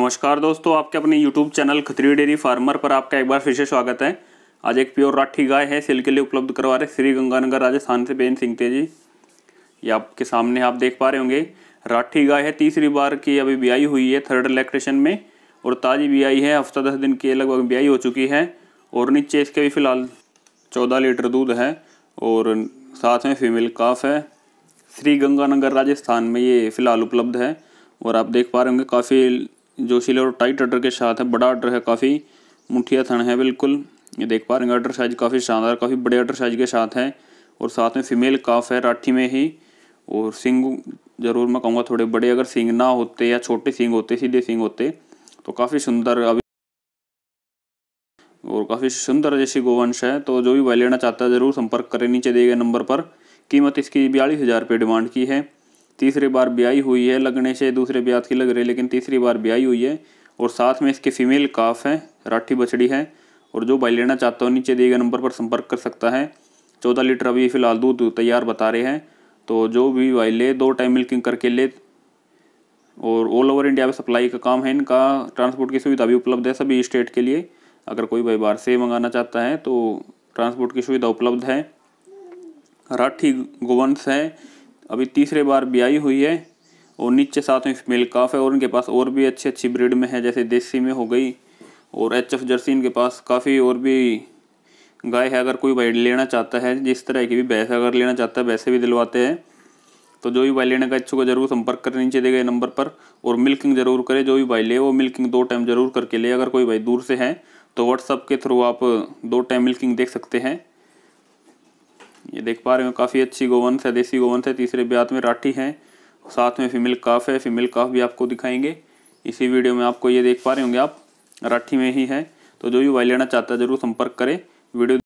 नमस्कार दोस्तों, आपके अपने YouTube channel Khatri dairy farmer पर आपका एक बार फिर से स्वागत है। आज एक प्योर राठी गाय है सेल के लिए उपलब्ध करवा रहे श्री गंगानगर राजस्थान से बेन सिंह तेजी। ये आपके सामने आप देख पा रहे होंगे, राठी गाय है। तीसरी बार की अभी ब्याई हुई है, थर्ड लैक्टेशन में, और ताज़ी ब्याई है। हफ्ता 10 दिन की लगभग ब्याई हो चुकी है। और नीचे इसके भी फिलहाल 14 लीटर दूध है और साथ में फीमेल काफ है। श्री गंगानगर राजस्थान में ये फिलहाल उपलब्ध है। और आप देख पा रहे होंगे काफ़ी जोशीले और टाइट अडर के साथ है। बड़ा अडर है, काफ़ी मुठिया थन है बिल्कुल। ये देख पा रहे हैं अडर साइज काफ़ी शानदार, काफ़ी बड़े अडर साइज के साथ है। और साथ में फीमेल काफ है राठी में ही। और सींग जरूर मैं कहूँगा थोड़े बड़े, अगर सींग ना होते या छोटे सींग होते, सीधे सींग होते तो काफ़ी सुंदर अभी और काफ़ी सुंदर जैसी गोवंश है। तो जो भी भाई लेना चाहता है ज़रूर संपर्क करें नीचे दिए गए नंबर पर। कीमत इसकी 42,000 रुपये डिमांड की है। तीसरी बार ब्याई हुई है, लगने से दूसरे ब्याह की लग रही है लेकिन तीसरी बार ब्याई हुई है। और साथ में इसके फीमेल काफ है, राठी बछड़ी है। और जो भाई लेना चाहता हो नीचे दिए गए नंबर पर संपर्क कर सकता है। 14 लीटर अभी फिलहाल दूध तैयार बता रहे हैं। तो जो भी भाई ले 2 टाइम मिल्किंग करके ले। और ऑल ओवर इंडिया में सप्लाई का काम है इनका। ट्रांसपोर्ट की सुविधा भी उपलब्ध है सभी स्टेट के लिए। अगर कोई भाई बाहर से मंगाना चाहता है तो ट्रांसपोर्ट की सुविधा उपलब्ध है। राठी गोवंश है, अभी तीसरे बार ब्याई हुई है। और नीचे साथ में फीमेल काफ है। और उनके पास और भी अच्छी ब्रीड में है, जैसे देसी में हो गई और HF जर्सी। इनके पास काफ़ी और भी गाय है। अगर कोई भाई लेना चाहता है, जिस तरह की भी भैंस अगर लेना चाहता है वैसे भी दिलवाते हैं। तो जो भी भाई लेने का इच्छुक है जरूर संपर्क करें नीचे दिए गए नंबर पर। और मिल्किंग जरूर करें, जो भी भाई ले वो मिल्किंग 2 टाइम जरूर करके ले। अगर कोई भाई दूर से है तो व्हाट्सअप के थ्रू आप 2 टाइम मिल्किंग देख सकते हैं। ये देख पा रहे हो काफ़ी अच्छी गोवंश है, देसी गोवंश है। तीसरे ब्यात में राठी है, साथ में फीमेल काफ है। फीमेल काफ भी आपको दिखाएंगे इसी वीडियो में। आपको ये देख पा रहे होंगे आप, राठी में ही है। तो जो भी भाई लेना चाहता है जरूर संपर्क करें। वीडियो